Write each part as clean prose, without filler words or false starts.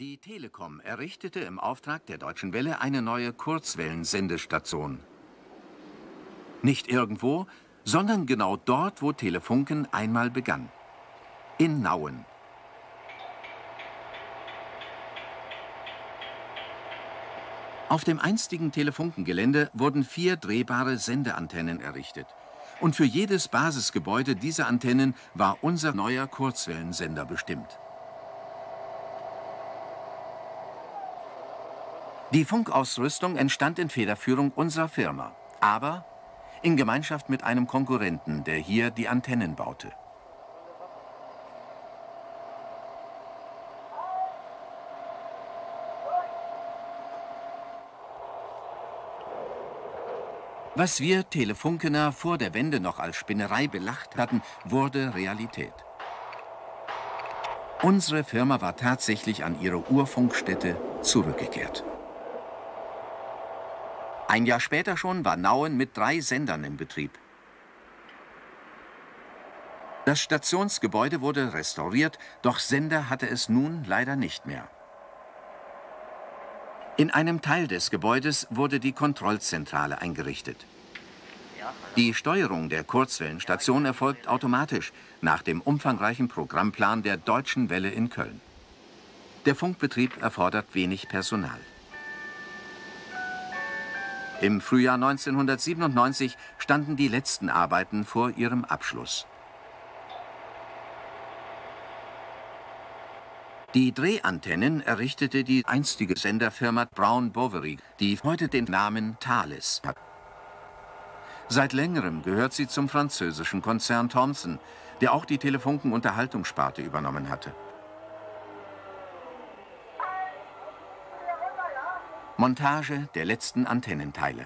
Die Telekom errichtete im Auftrag der Deutschen Welle eine neue Kurzwellensendestation. Nicht irgendwo, sondern genau dort, wo Telefunken einmal begann. In Nauen. Auf dem einstigen Telefunkengelände wurden 4 drehbare Sendeantennen errichtet. Und für jedes Basisgebäude dieser Antennen war unser neuer Kurzwellensender bestimmt. Die Funkausrüstung entstand in Federführung unserer Firma, aber in Gemeinschaft mit einem Konkurrenten, der hier die Antennen baute. Was wir Telefunkener vor der Wende noch als Spinnerei belacht hatten, wurde Realität. Unsere Firma war tatsächlich an ihre Urfunkstätte zurückgekehrt. Ein Jahr später schon war Nauen mit 3 Sendern im Betrieb. Das Stationsgebäude wurde restauriert, doch Sender hatte es nun leider nicht mehr. In einem Teil des Gebäudes wurde die Kontrollzentrale eingerichtet. Die Steuerung der Kurzwellenstation erfolgt automatisch nach dem umfangreichen Programmplan der Deutschen Welle in Köln. Der Funkbetrieb erfordert wenig Personal. Im Frühjahr 1997 standen die letzten Arbeiten vor ihrem Abschluss. Die Drehantennen errichtete die einstige Senderfirma Brown Boveri, die heute den Namen Thales hat. Seit längerem gehört sie zum französischen Konzern Thomson, der auch die Telefunken-Unterhaltungssparte übernommen hatte. Montage der letzten Antennenteile.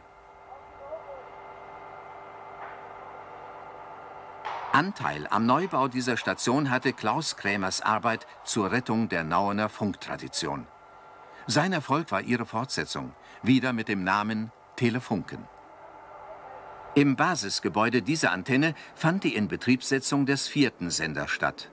Anteil am Neubau dieser Station hatte Klaus Krämers Arbeit zur Rettung der Nauener Funktradition. Sein Erfolg war ihre Fortsetzung, wieder mit dem Namen Telefunken. Im Basisgebäude dieser Antenne fand die Inbetriebssetzung des 4. Senders statt.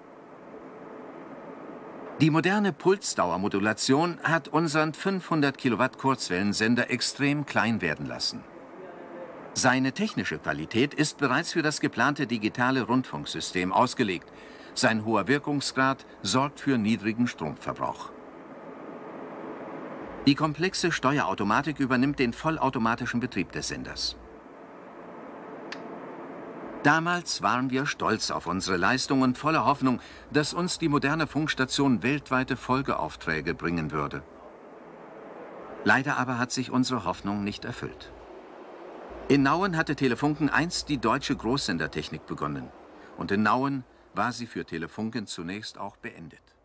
Die moderne Pulsdauermodulation hat unseren 500 Kilowatt Kurzwellensender extrem klein werden lassen. Seine technische Qualität ist bereits für das geplante digitale Rundfunksystem ausgelegt. Sein hoher Wirkungsgrad sorgt für niedrigen Stromverbrauch. Die komplexe Steuerautomatik übernimmt den vollautomatischen Betrieb des Senders. Damals waren wir stolz auf unsere Leistung und voller Hoffnung, dass uns die moderne Funkstation weltweite Folgeaufträge bringen würde. Leider aber hat sich unsere Hoffnung nicht erfüllt. In Nauen hatte Telefunken einst die deutsche Großsendertechnik begonnen. Und in Nauen war sie für Telefunken zunächst auch beendet.